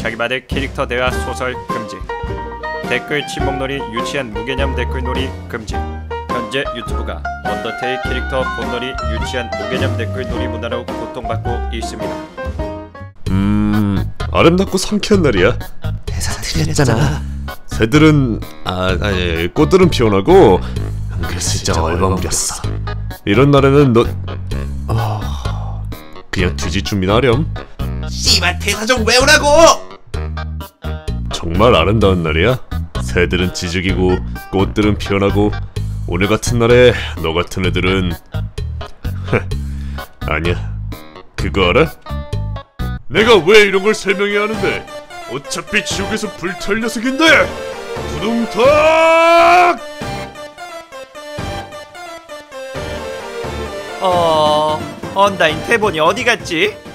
자기만의 캐릭터 대화 소설 금지. 댓글 침묵놀이, 유치한 무개념 댓글놀이 금지. 현재 유튜브가 언더테일 캐릭터 본놀이, 유치한 무개념 댓글놀이 문화로 고통받고 있습니다. 아름답고 상쾌한 날이야. 대사 틀렸잖아. 새들은 아니 꽃들은 피어나고 은근슬쩍 얼버무렸어. 이런 날에는 너 그냥 뒤지 준비나 하렴. 씨발 대사 좀 외우라고! 정말 아름다운 날이야. 새들은 지죽이고 꽃들은 피어나고 오늘 같은 날에 너 같은 애들은 아니야. 그거 알아? 내가 왜 이런 걸 설명해야 하는데 어차피 지옥에서 불탈 녀석인데. 두둥탁! 온라인 태본이 어디 갔지?